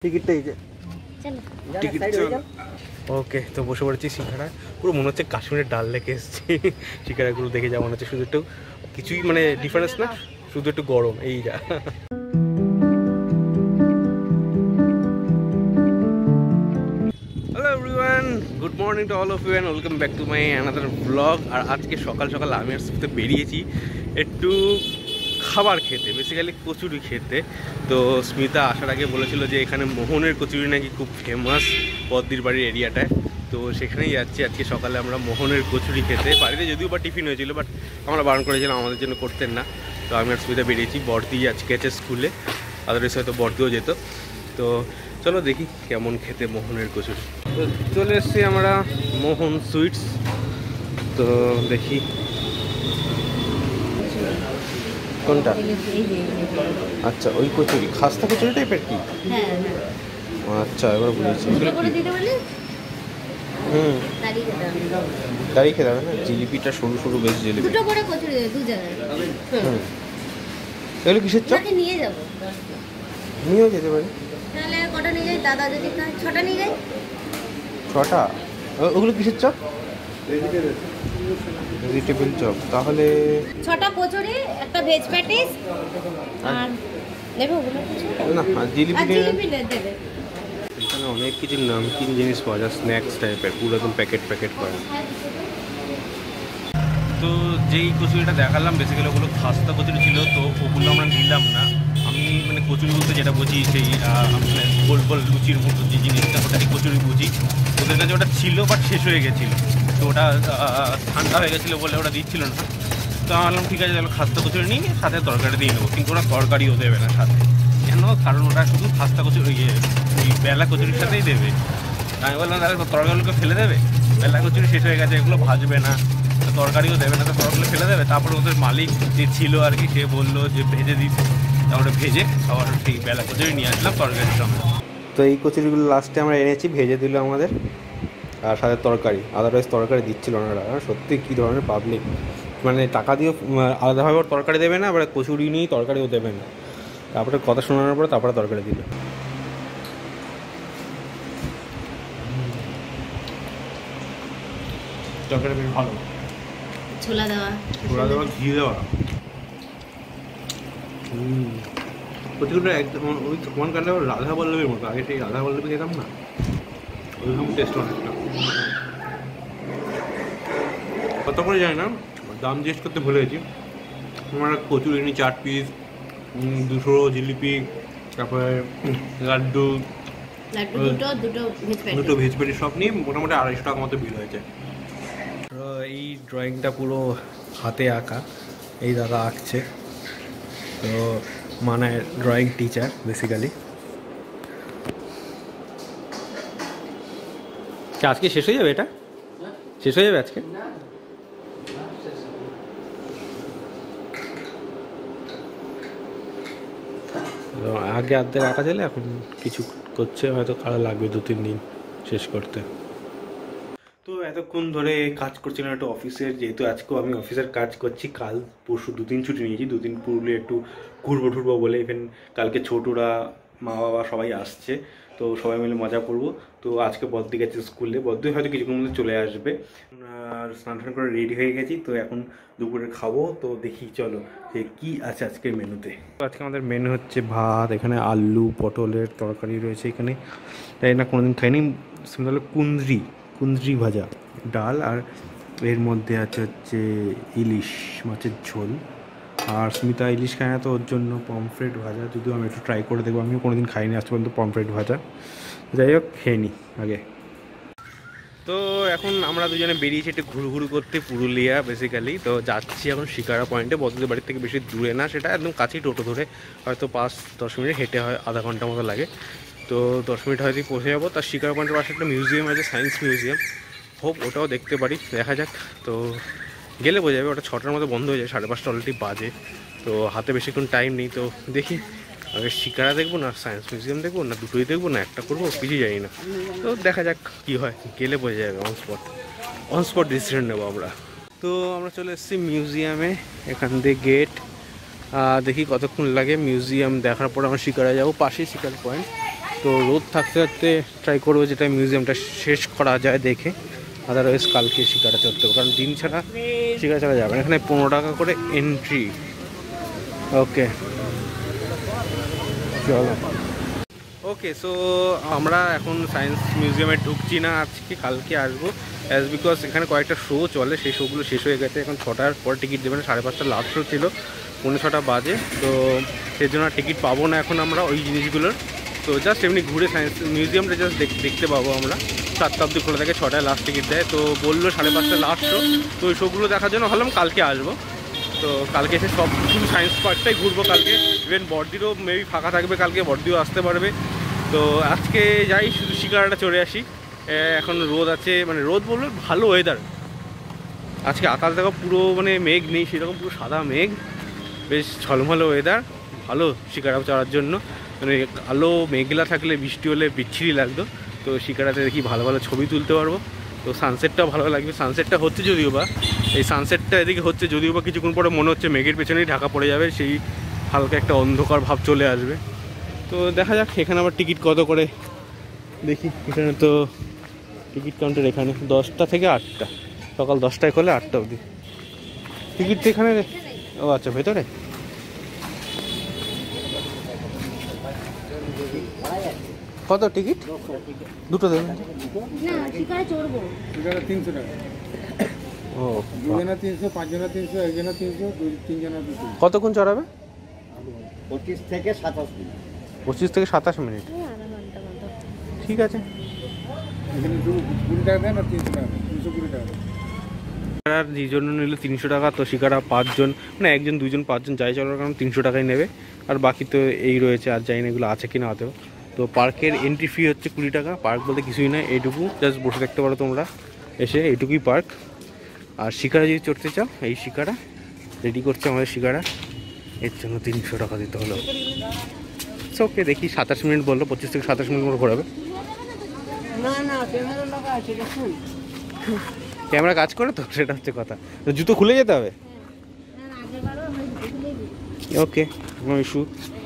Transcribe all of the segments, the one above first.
টিকিটটা এই যে টিকিট ওকে। তো বসে পড়েছি শিকারা, পুরো মনে হচ্ছে কাশ্মীরের ডাল লেকে এসেছি। শিকারাগুলো দেখে যা মনে হচ্ছে, শুধু একটু কিছুই মানে ডিফারেন্স না, শুধু একটু গরম এই যা। Hello everyone, good morning to all of you and welcome back to my another blog. আর আজকে সকাল সকাল আমি আর সুতে বেরিয়েছি একটু খাবার খেতে, বেসিক্যালি কচুরি খেতে। তো স্মিতা আসার আগে বলেছিল যে এখানে মোহনের কচুরি নাকি খুব ফেমাস বদ্দির বাড়ির এরিয়াটায়। তো সেখানেই যাচ্ছি আজকে সকালে আমরা মোহনের কচুরি খেতে। বাড়িতে যদিও বা টিফিন হয়েছিল, বাট আমরা বারণ করেছিলাম, আমাদের জন্য করতেন না। তো আমি আর স্মিতা বেরিয়েছি। বর্দি আজকে আছে স্কুলে, আদারওয়াইজ হয়তো বর্দিও যেত। তো চলো দেখি কেমন খেতে মোহনের কচুরি। তো চলে এসছি আমরা মোহন সুইটস। তো দেখি কোনটা। আচ্ছা, ওই কচুরি খাস্তা কচুরি টাইপের কি? আচ্ছা, এবার বুঝেছি। দাঁড়িয়ে খেতে হবে না? জিলিপিটা সরু সরু, বেশ জিলিপি। এগুলো কিসের চপ? নিয়েও যেতে পারি। ছটা? ওগুলো কিসের চপ? Vegetable chop. তাহলে 6টা কচুরি, একটা ভেজ প্যাটিস আর দেখো ওগুলো কিছু না, জিলিপি দেবে। এখানে অনেক কিছু নামকিন জিনিস পাওয়া যায়, স্ন্যাক্স টাইপের, পুরো একদম প্যাকেট করা। তো যেই কচুরিটা দেখালাম বেসিক্যালি ওগুলো খাস্তা কচুরি ছিল, তো ওগুলো আমরা নিলাম না। আমি মানে কচুরি বলতে যেটা বুঝি সেই মানে গোল গোল লুচির মতো যে জিনিসটা, ওটাই কচুরি বুঝি। ওদের কাছে ওটা ছিল, বাট শেষ হয়ে গেছিলো। তো ওটা ঠান্ডা হয়ে গেছিলো বলে ওটা দিচ্ছিল না। তো আমি বললাম ঠিক আছে, তাহলে খাস্তা কচুরি নিয়ে সাথে তরকারি দিয়ে নেবো। কিন্তু ওরা তরকারিও দেবে না সাথে, কেন? কারণ ওরা শুধু খাস্তা কচুরি ওই বেলা কচুরির সাথেই দেবে। আমি বললাম তাহলে তরকারিগুলোকে ফেলে দেবে, বেলা কচুরি শেষ হয়ে গেছে, এগুলো ভাজবে না, তরকারিও দেবে না, তো তরকারিগুলো ফেলে দেবে। তারপরে ওদের মালিক যে ছিল আর কি, সে বললো যে ভেজে দিতে। তারপরে ভেজে আবার ঠিক বেলা কচুরি নিয়ে আসলাম তরকারির সঙ্গে। তো এই কচুরিগুলো লাস্টে আমরা এনেছি, ভেজে দিল আমাদের, আর সাথে তরকারি। আদারওয়াইজ তরকারি দিচ্ছিল না ওরা। সত্যি কী ধরনের পাবলিক, মানে টাকা দিয়েও আলাদাভাবে ওর তরকারি দেবে না, আবার কচুরি নিয়েই তরকারিও দেবে না। তারপরে কথা শোনানোর পরে তারপরে তরকারি দিল। তরকারি বেশ ভালো, ছোলা দেওয়া, ঘি দেওয়া। কচুরিটা একদম ওই মন কাটলে রাধা বল্লভীর মতো। আগে সেই রাধা বল্লভী খেতাম না, ওইরকম টেস্ট অনেকটা। কত করে যায় না, দাম জিজ্ঞেস করতে ভুলে গেছি। আমরা কচুরি নিই 4 পিস, 200 জিলিপি, তারপরে লাড্ডু, দুটো ভেজ প্যাটিস সব নিয়ে মোটামুটি 250 টাকা মতো বিল হয়েছে। এই ড্রয়িংটা পুরো হাতে আঁকা, এই দাদা আঁকছে। তো মানে ড্রয়িং টিচার বেসিক্যালি। আজকে শেষ হয়ে যাবে? এটা শেষ হয়ে যাবে আজকে? আগে আর্ধেক আঁকা চলে, এখন কিছু করছে, হয়তো কারো লাগবে 2-3 দিন শেষ করতে। তো এতক্ষণ ধরে কাজ করছিলাম একটু অফিসের, যেহেতু আজকেও আমি অফিসের কাজ করছি। কাল পরশু 2 দিন ছুটি নিয়েছি, 2 দিন পুরুলিয়া একটু ঘুরবো বলে। ইভেন কালকে ছোটরা, মা বাবা সবাই আসছে, তো সবাই মিলে মজা করবো। তো আজকে বদ্দি গেছে স্কুলে, বদ্দি হয়তো কিছুক্ষণ মধ্যে চলে আসবে। আর স্নান টান করে রেডি হয়ে গেছি, তো এখন দুপুরে খাবো। তো দেখি চলো যে কী আছে আজকের মেনুতে। আজকে আমাদের মেনু হচ্ছে ভাত, এখানে আলু পটলের তরকারি রয়েছে, এখানে তাই না কোনোদিন খাইনি, সিম্পল কুন্দ্রি ভাজা, ডাল, আর এর মধ্যে আছে হচ্ছে ইলিশ মাছের ঝোল। আর স্মিতা ইলিশ খায় না, তো ওর জন্য পমফ্রেট ভাজা, যদিও আমি একটু ট্রাই করে দেখবো, আমিও কোনোদিন খাইনি আজ পর্যন্ত পমফ্রেট ভাজা। যাই হোক, খেয়ে নিই আগে। তো এখন আমরা দুজনে বেরিয়েছি একটু ঘুরঘুর করতে পুরুলিয়া বেসিক্যালি। তো যাচ্ছি এখন শিকারা পয়েন্টে, বদ্দিদের বাড়ির থেকে বেশি দূরে না, সেটা একদম কাছেই, টোটো ধরে হয়তো 5-10 মিনিট, হেঁটে হয় আধা ঘন্টা মতো লাগে। তো 10 মিনিট হয়তো পৌঁছে যাবো। তার শিকারা পয়েন্টের পাশে একটা মিউজিয়াম আছে, সায়েন্স মিউজিয়াম, হোপ ওটাও দেখতে পারি, দেখা যাক। তো গেলে বোঝা যাবে, ওটা 6টার মতো বন্ধ হয়ে যায়, 5:30 অলরেডি বাজে। তো হাতে বেশিক্ষণ টাইম নেই, তো দেখি আগে শিকারা দেখবো না সায়েন্স মিউজিয়াম দেখবো, না দুটোই দেখবো, না একটা করবো, কিছুই জানি না। তো দেখা যাক কী হয়, গেলে বোঝা যাবে। অন স্পট ডিসিশন নেবো আমরা। তো আমরা চলে এসেছি মিউজিয়ামে, এখান দিয়ে গেট। দেখি কতক্ষণ লাগে। মিউজিয়াম দেখার পর আমরা শিকারা যাবো, পাশেই শিকার পয়েন্ট। তো রোদ থাকতে থাকতে ট্রাই করবো যেটা মিউজিয়ামটা শেষ করা যায় দেখে, আদারওয়াইজ কালকে শিকারা চড়তে হবে, কারণ দিন ছাড়া শিকারা চড়া যাবে না। এখানে 15 টাকা করে এন্ট্রি। ওকে চলো। ওকে, সো আমরা এখন সায়েন্স মিউজিয়ামে ঢুকছি না আজকে, কালকে আসবো, অ্যাজ বিকজ এখানে কয়েকটা শো চলে, সেই শোগুলো শেষ হয়ে গেছে। এখন 6টার পর টিকিট দেবে না, 5:30 লাস্ট শো ছিল, 6:45 বাজে, তো সেই জন্য টিকিট পাবো না এখন আমরা ওই জিনিসগুলোর। তো জাস্ট এমনি ঘুরে সায়েন্স মিউজিয়ামটা জাস্ট দেখতে পাবো আমরা। 7টা অবধি খোলা থাকে, 6টায় লাস্ট টিকিট দেয়। তো বললো 5:30 লাস্ট শো, তো ওই শোগুলো দেখার জন্য ভাবলাম কালকে আসবো। তো কালকে এসে সব শুধু সায়েন্স পার্কটাই ঘুরবো কালকে। ইভেন বড়দিরও মেবি ফাঁকা থাকবে কালকে, বড়দিও আসতে পারবে। তো আজকে যাই শুধু শিকারাটা চড়ে আসি। এখন রোদ আছে, মানে রোদ বললো ভালো ওয়েদার আজকে, আকাশ দেখো পুরো মানে মেঘ নেই সেরকম, পুরো সাদা মেঘ, বেশ ঝলমলে ওয়েদার, ভালো শিকারা চড়ার জন্য। মানে আলো মেঘলা থাকলে বৃষ্টি হলে বিচ্ছিরি লাগতো, তো শিকারাতে দেখি ভালো ভালো ছবি তুলতে পারবো। তো সানসেটটাও ভালো লাগবে, সানসেটটা হচ্ছে যদিও বা, এই সানসেটটা এদিকে হচ্ছে যদিও বা কিছুক্ষণ পরে মনে হচ্ছে মেঘের পেছনেই ঢাকা পড়ে যাবে, সেই হালকা একটা অন্ধকার ভাব চলে আসবে। তো দেখা যাক এখানে আবার টিকিট কত করে দেখি। এখানে তো টিকিট কাউন্টার এখানে 10টা থেকে 8টা, সকাল 10টায় খোলে 8টা অবধি। টিকিট তো এখানে, ও আচ্ছা ভেতরে। কত টিকিট? দুটো দেবেন? না শিকারে চড়বো। শিকারা 300 টাকা। ও 2 জনা 300, 5 জনা 300, 1 জনা 300, 3 জনা 200। কতক্ষণ চড়াবে? 25 থেকে 27 মিনিট। 25 থেকে 27 মিনিট, আধা ঘন্টা মতো। ঠিক আছে। এখানে 20 টাকা দেন আর 300 টাকা, 320 টাকা। আর যেজন নিল 300 টাকা, তো শিকারা 5 জন, মানে 1 জন 2 জন 5 জন যাই চলার কারণ 300 টাকাই নেবে। আর বাকি তো এই রয়েছে, আর জানি না এগুলো আছে কিনা হতেও। তো পার্কের এন্ট্রি ফি হচ্ছে 20 টাকা। পার্ক বলতে কিছুই না, এইটুকু জাস্ট বসে থাকতে পারো তোমরা এসে, এইটুকুই পার্ক। আর শিকারা যদি চড়তে চাও, এই শিকারা রেডি করছে আমাদের শিকারা, এর জন্য 300 টাকা দিতে হলো। ওকে, দেখি 27 মিনিট বললো, 25 থেকে 27 মিনিট মতো ঘোরাবে। না না ক্যামেরা লাগা আছে দেখুন। ক্যামেরা কাজ করে তো, সেটা হচ্ছে কথা। জুতো খুলে যেতে হবে। Okay, no issue.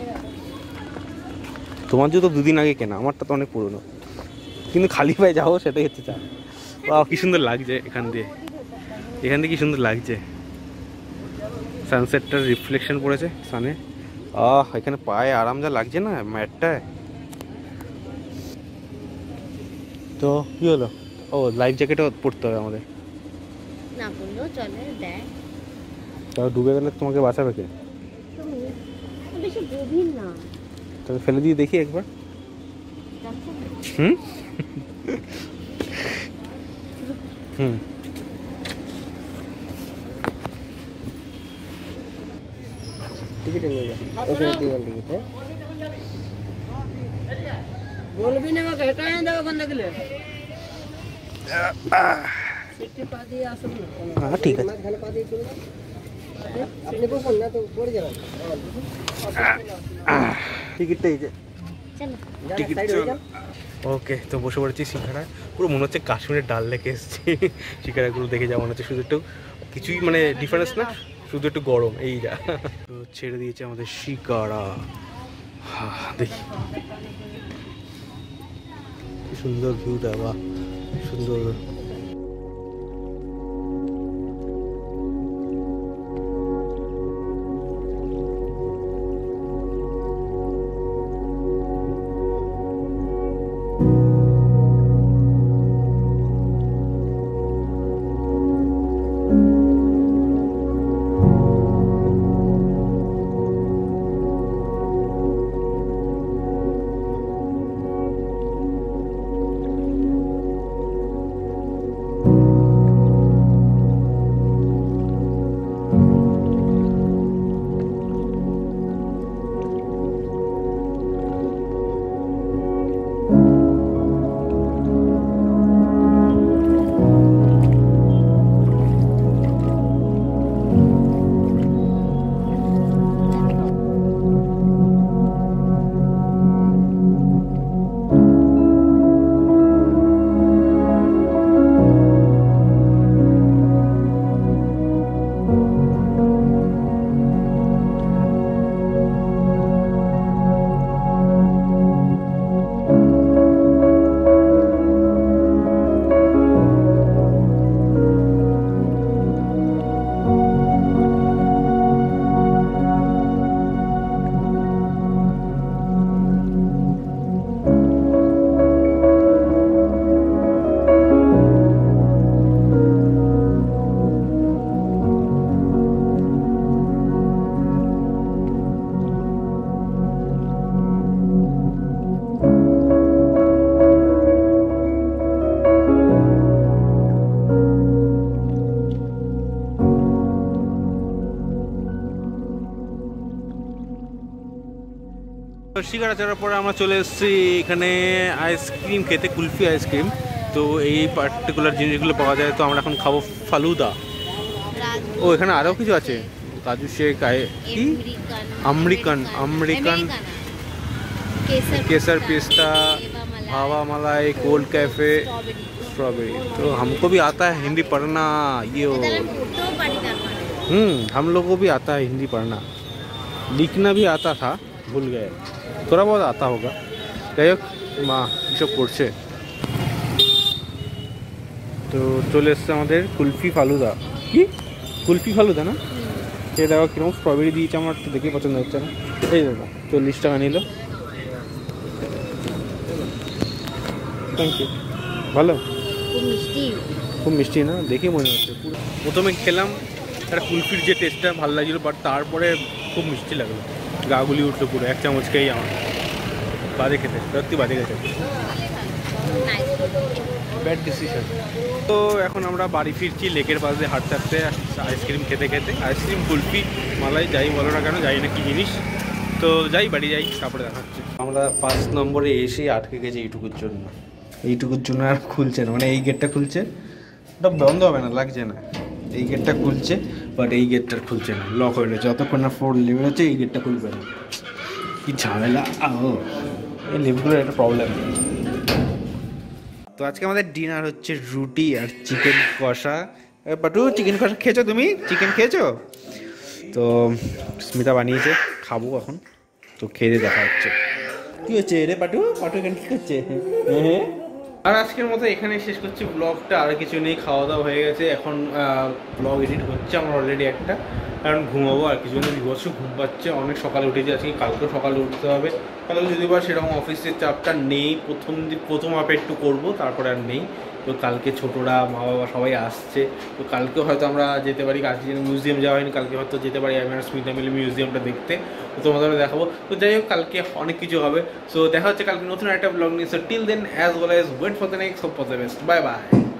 তোমার জুতো 2 দিন আগে কেনা, আমারটা তো অনেক পুরনো, কিন্তু খালি পায়ে যাবো সেটাই হচ্ছে চাপ। বাহ কি সুন্দর লাগছে এখান দিয়ে, এখান দিয়ে কি সুন্দর লাগছে, সানসেটটার রিফ্লেকশন পড়েছে সানে। এখানে পায়ে আরাম যা লাগছে না ম্যাটটায়। তো কি হলো? ও লাইফ জ্যাকেটও পরতে হবে আমাদের। না বললেও চলে, দেয়। তাহলে ডুবে গেলে তোমাকে বাঁচাবে কে? বেশি গভীর না। তাহলে ফেলে দিয়ে দেখি একবার। হুম হুম টিকিট নিয়ে যা, ওকে দিবেন টিকিট। বলবি না আমাকে, এটা এনে দাও বন্ধ গেলে। সিটি পা দিয়ে আসুন না। হ্যাঁ ঠিক আছে। ভালো পা দিয়ে চলে যাও। সিটি পা না তো পড়ে যাবে। টিকিটটা এই যে, চলো টিকিট ওকে। তো বসে পড়েছি শিকারায়, পুরো মনে হচ্ছে কাশ্মীরের ডাল লেকে এসেছি। শিকারাগুলো দেখে যা মনে হচ্ছে, শুধু একটু কিছুই মানে ডিফারেন্স না, শুধু একটু গরম এই যা। তো ছেড়ে দিয়েছে আমাদের শিকারা, দেখি কি সুন্দর ভিউটা, বা সুন্দর। শিকারা চড়ার পরে আমরা চলে এসেছি এখানে আইসক্রিম খেতে, কুলফি আইসক্রিম। তো এই পার্টিকুলার জিনিসগুলো পাওয়া যায়। তো আমরা এখন খাবো ফালুদা। ও এখানে আরও কিছু আছে, কাজু শেক, কি আমেরিকান केसर पिस्ता, भावा मलाई, कोल्ड कैफे, स्ट्रॉबेरी। तो हमको भी आता है हिंदी पढ़ना ये हम लोगों को भी आता है हिंदी पढ़ना, लिखना भी आता था, भूल गए, थोड़ा बहुत आता होगा। যাই হোক মা এসব করছে। তো চলে এসছে আমাদের কুলফি ফালুদা। কি কুলফি ফালুদা না? সে দেখো কিরকম স্ট্রবেরি দিয়েছে, আমার তো দেখে পছন্দ হচ্ছে না। এই দাদা 40 টাকা নিল। Thank you. ভালো, খুব মিষ্টি না? দেখে মনে হচ্ছে। প্রথমে খেলাম একটা কুলফির যে টেস্টটা ভালো লাগছিলো, বাট তারপরে খুব মিষ্টি লাগলো, গা গুলি উঠলো পুরো। এক চামচ খেয়েই আমার বাজে খেতে, সত্যি বাজে খেতে, ব্যাড ডিসিশন। তো এখন আমরা বাড়ি ফিরছি লেকের পাশে হাঁটতে হাঁটতে, আইসক্রিম খেতে খেতে। আইসক্রিম, কুলফি, মালাই যাই বলো না কেন, জানি না কি জিনিস। তো যাই বাড়ি যাই, তারপরে দেখা হচ্ছে। আমরা 5 নম্বরে এসে আটকে গেছি এইটুকুর জন্য আর খুলছে না। মানে এই গেটটা খুলছে, ওটা বন্ধ হবে না, লাগছে না। এই গেটটা খুলছে, বাট এই গেটটা খুলছে না, লক হয়ে রয়েছে। যতক্ষণ না 4 লেভেল হচ্ছে এই গেটটা খুলবে না। কি ঝামেলা! এই লেভেলগুলোর একটা প্রবলেম। তো আজকে আমাদের ডিনার হচ্ছে রুটি আর চিকেন কষা। পাটু চিকেন কষা খেয়েছো তুমি? চিকেন খেয়েছো? তো স্মিতা বানিয়েছে, খাবো এখন। তো খেয়ে দেখা হচ্ছে। কি হচ্ছে রে পাটু? এখানে কি হচ্ছে? আর আজকের মতো এখানে শেষ করছি ব্লগটা। আর কিছু নেই, খাওয়া দাওয়া হয়ে গেছে। এখন ব্লগ এডিট হচ্ছে আমার অলরেডি একটা, কারণ ঘুমাবো। আর কিছু দিন বিভৎস ঘুম পাচ্ছে, অনেক সকালে উঠেছি আজকে, কালকেও সকালে উঠতে হবে। কালকে যদি বা সেরকম অফিসের চাপটা নেই, প্রথম আপে একটু করবো, তারপরে আর নেই। তো কালকে ছোটরা, মা বাবা সবাই আসছে। তো কালকেও হয়তো আমরা যেতে পারি, আজকে মিউজিয়াম যাওয়া হয়নি, কালকে হয়তো যেতে পারি আমি আর স্মিতা মিলে মিউজিয়ামটা দেখতে। তো তোমাদের দেখাবো। তো যাই হোক, কালকে অনেক কিছু হবে। সো দেখা হচ্ছে কালকে নতুন একটা ব্লগ নিয়ে। So till then, as well as wait for the next, hope for the best. Bye by.